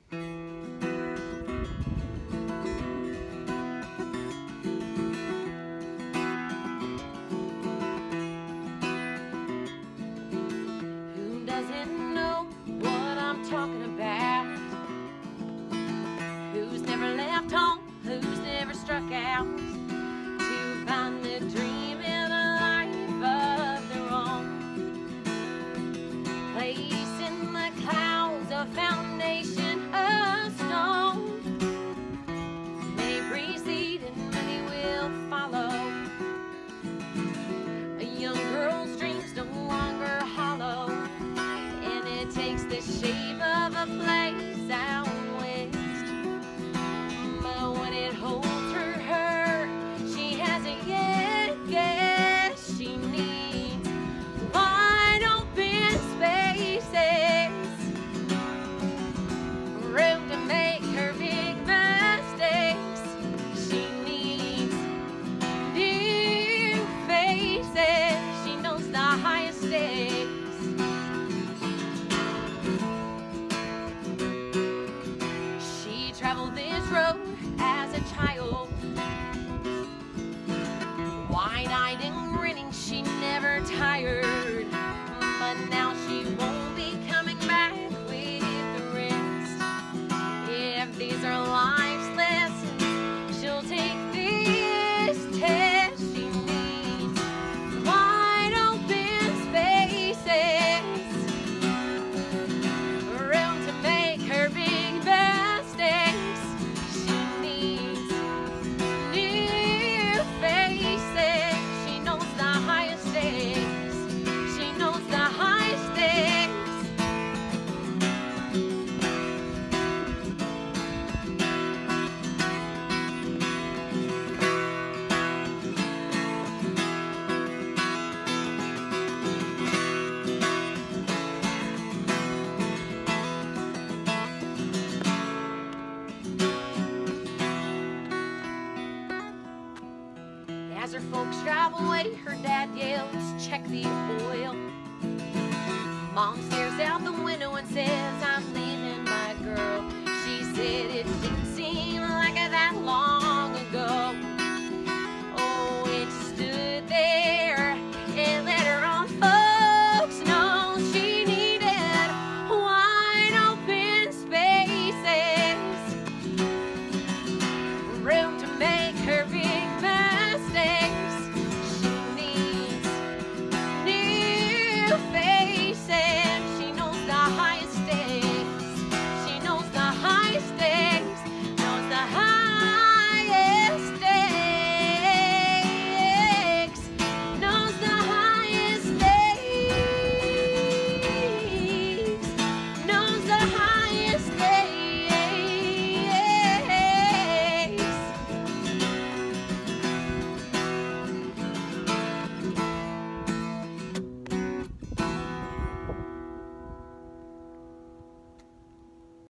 Doesn't know what I'm talking about? Who's never left home? Who's never struck out to find the dream in a life of their own? Place in the clouds, a foundation of stone. May precede and many will follow. A young girl's dreams no longer hollow. It takes the shape of a place out west, but what it holds for her, she hasn't yet guessed. She needs wide open spaces, room to make her big mistakes. She needs new faces. She knows the highest stakes. Traveled this road as a child, wide-eyed and grinning, she never tired. But now she won't be coming back with the rest. If these are life's lessons, she'll take this test. She needs wide open spaces, room to make her big As her folks drive away, her dad yells, "Check the oil." Mom stares out the window and says,